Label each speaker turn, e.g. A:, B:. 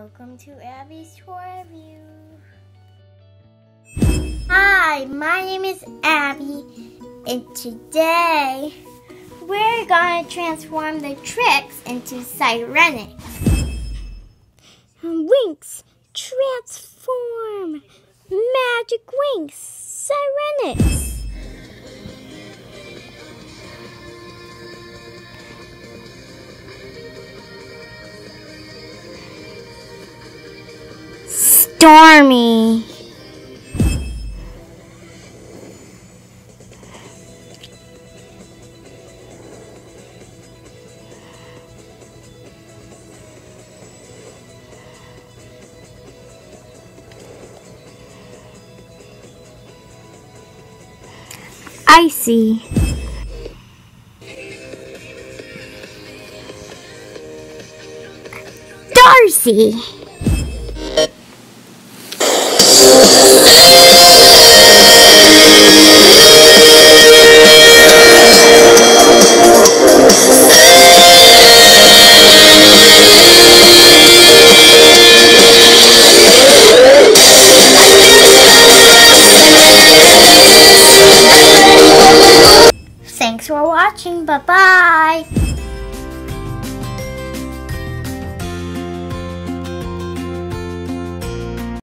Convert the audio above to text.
A: Welcome to Abby's Toy Review. Hi, my name is Abby, and today we're going to transform the Trix into Sirenix. Winx, transform! Magic Winx, Sirenix! Stormy. Icy. Darcy. Thanks for watching. Bye-bye.